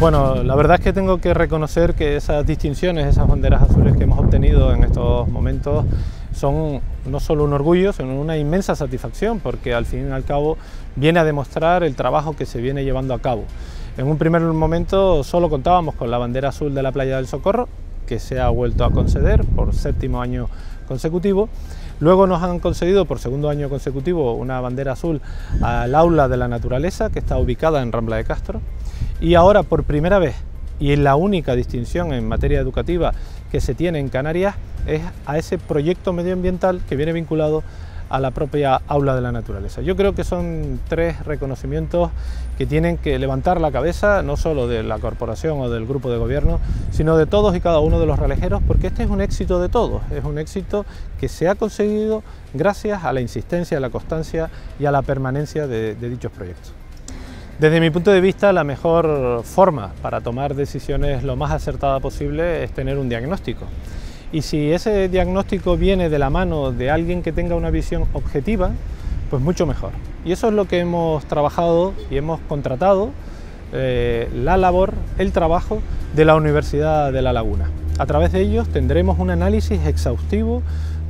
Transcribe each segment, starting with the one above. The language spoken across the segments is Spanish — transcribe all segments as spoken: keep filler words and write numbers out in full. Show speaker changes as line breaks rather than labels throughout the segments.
Bueno, la verdad es que tengo que reconocer que esas distinciones, esas banderas azules que hemos obtenido en estos momentos son no solo un orgullo, sino una inmensa satisfacción, porque al fin y al cabo viene a demostrar el trabajo que se viene llevando a cabo. En un primer momento solo contábamos con la bandera azul de la Playa del Socorro, que se ha vuelto a conceder por séptimo año consecutivo. Luego nos han concedido por segundo año consecutivo una bandera azul al Aula de la Naturaleza, que está ubicada en Rambla de Castro. Y ahora, por primera vez, y la única distinción en materia educativa que se tiene en Canarias, es a ese proyecto medioambiental que viene vinculado a la propia Aula de la Naturaleza. Yo creo que son tres reconocimientos que tienen que levantar la cabeza, no solo de la corporación o del grupo de gobierno, sino de todos y cada uno de los ralejeros, porque este es un éxito de todos, es un éxito que se ha conseguido gracias a la insistencia, a la constancia y a la permanencia de, de dichos proyectos. Desde mi punto de vista, la mejor forma para tomar decisiones lo más acertada posible es tener un diagnóstico. Y si ese diagnóstico viene de la mano de alguien que tenga una visión objetiva, pues mucho mejor. Y eso es lo que hemos trabajado y hemos contratado eh, la labor, el trabajo de la Universidad de La Laguna. A través de ellos tendremos un análisis exhaustivo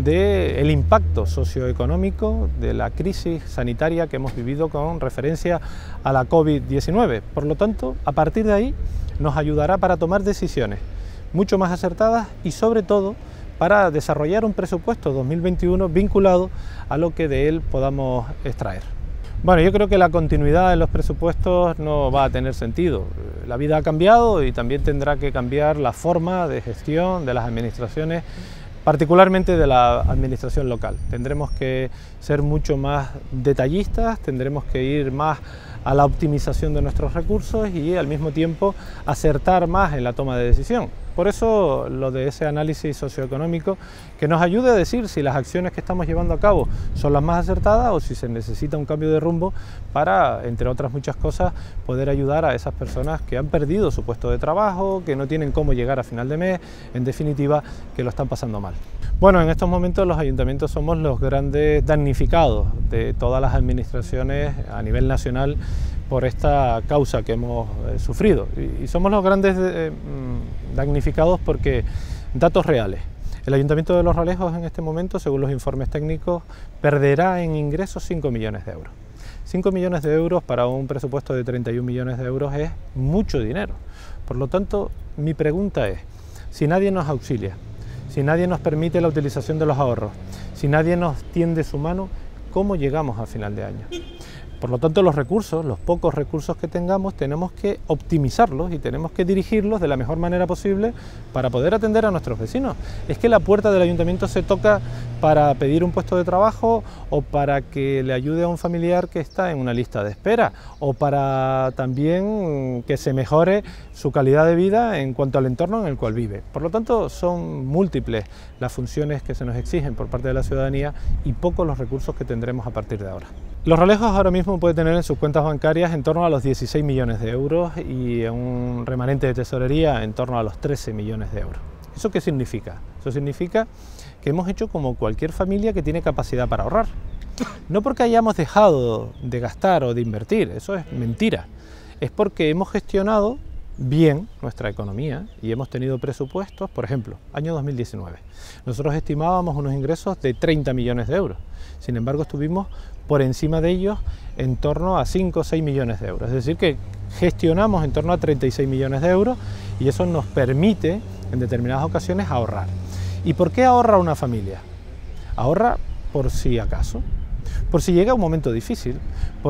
del impacto socioeconómico de la crisis sanitaria que hemos vivido con referencia a la COVID diecinueve. Por lo tanto, a partir de ahí nos ayudará para tomar decisiones mucho más acertadas y sobre todo para desarrollar un presupuesto dos mil veintiuno vinculado a lo que de él podamos extraer. Bueno, yo creo que la continuidad en los presupuestos no va a tener sentido. La vida ha cambiado y también tendrá que cambiar la forma de gestión de las administraciones, particularmente de la administración local. Tendremos que ser mucho más detallistas, tendremos que ir más a la optimización de nuestros recursos y al mismo tiempo acertar más en la toma de decisión. Por eso lo de ese análisis socioeconómico que nos ayude a decir si las acciones que estamos llevando a cabo son las más acertadas o si se necesita un cambio de rumbo para, entre otras muchas cosas, poder ayudar a esas personas que han perdido su puesto de trabajo, que no tienen cómo llegar a final de mes, en definitiva, que lo están pasando mal. Bueno, en estos momentos los ayuntamientos somos los grandes damnificados de todas las administraciones a nivel nacional por esta causa que hemos eh, sufrido y somos los grandes eh, damnificados porque datos reales. El Ayuntamiento de Los Ralejos en este momento, según los informes técnicos, perderá en ingresos cinco millones de euros. cinco millones de euros para un presupuesto de treinta y un millones de euros es mucho dinero. Por lo tanto, mi pregunta es, si nadie nos auxilia, si nadie nos permite la utilización de los ahorros, si nadie nos tiende su mano, ¿cómo llegamos a final de año? Por lo tanto, los recursos, los pocos recursos que tengamos, tenemos que optimizarlos y tenemos que dirigirlos de la mejor manera posible para poder atender a nuestros vecinos. Es que la puerta del ayuntamiento se toca para pedir un puesto de trabajo o para que le ayude a un familiar que está en una lista de espera o para también que se mejore su calidad de vida en cuanto al entorno en el cual vive. Por lo tanto, son múltiples las funciones que se nos exigen por parte de la ciudadanía y pocos los recursos que tendremos a partir de ahora. Los Ralejos ahora mismo puede tener en sus cuentas bancarias en torno a los dieciséis millones de euros y un remanente de tesorería en torno a los trece millones de euros. ¿Eso qué significa? Eso significa que hemos hecho como cualquier familia que tiene capacidad para ahorrar. No porque hayamos dejado de gastar o de invertir, eso es mentira. Es porque hemos gestionado bien nuestra economía y hemos tenido presupuestos, por ejemplo, año dos mil diecinueve. Nosotros estimábamos unos ingresos de treinta millones de euros, sin embargo estuvimos por encima de ellos en torno a cinco o seis millones de euros, es decir que gestionamos en torno a treinta y seis millones de euros y eso nos permite en determinadas ocasiones ahorrar. ¿Y por qué ahorra una familia? Ahorra por si acaso, por si llega un momento difícil, por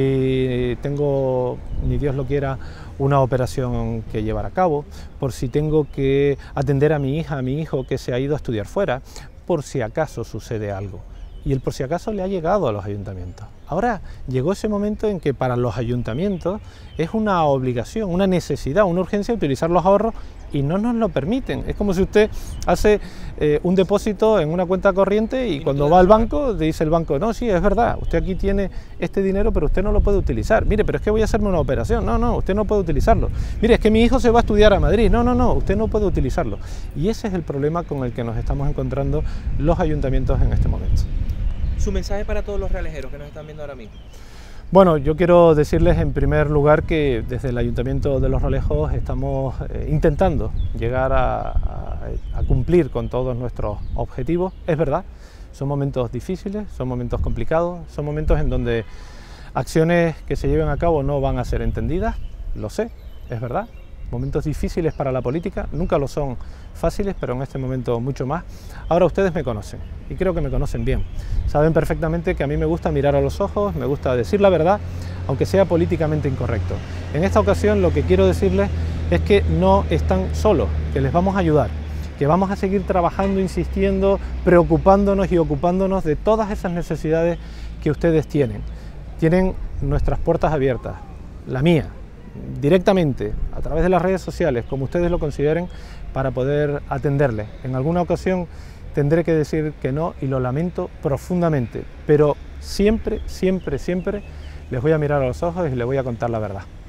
si tengo, ni Dios lo quiera, una operación que llevar a cabo, por si tengo que atender a mi hija, a mi hijo que se ha ido a estudiar fuera, por si acaso sucede algo. Y el por si acaso le ha llegado a los ayuntamientos. Ahora llegó ese momento en que para los ayuntamientos es una obligación, una necesidad, una urgencia utilizar los ahorros y no nos lo permiten. Es como si usted hace eh, un depósito en una cuenta corriente y cuando va al banco dice el banco, no, sí, es verdad, usted aquí tiene este dinero pero usted no lo puede utilizar. Mire, pero es que voy a hacerme una operación. No, no, usted no puede utilizarlo. Mire, es que mi hijo se va a estudiar a Madrid. No, no, no, usted no puede utilizarlo. Y ese es el problema con el que nos estamos encontrando los ayuntamientos en este momento.
Su mensaje para todos los realejeros que nos están viendo ahora mismo.
Bueno, yo quiero decirles en primer lugar que desde el Ayuntamiento de Los Realejos estamos eh, intentando llegar a, a, a cumplir con todos nuestros objetivos. Es verdad, son momentos difíciles, son momentos complicados, son momentos en donde acciones que se lleven a cabo no van a ser entendidas, lo sé, es verdad. Momentos difíciles para la política, nunca lo son fáciles, pero en este momento mucho más. Ahora ustedes me conocen, y creo que me conocen bien. Saben perfectamente que a mí me gusta mirar a los ojos, me gusta decir la verdad, aunque sea políticamente incorrecto. En esta ocasión lo que quiero decirles es que no están solos, que les vamos a ayudar, que vamos a seguir trabajando, insistiendo, preocupándonos y ocupándonos de todas esas necesidades que ustedes tienen. Tienen nuestras puertas abiertas, la mía, directamente, a través de las redes sociales, como ustedes lo consideren, para poder atenderles. En alguna ocasión tendré que decir que no y lo lamento profundamente, pero siempre, siempre, siempre les voy a mirar a los ojos y les voy a contar la verdad.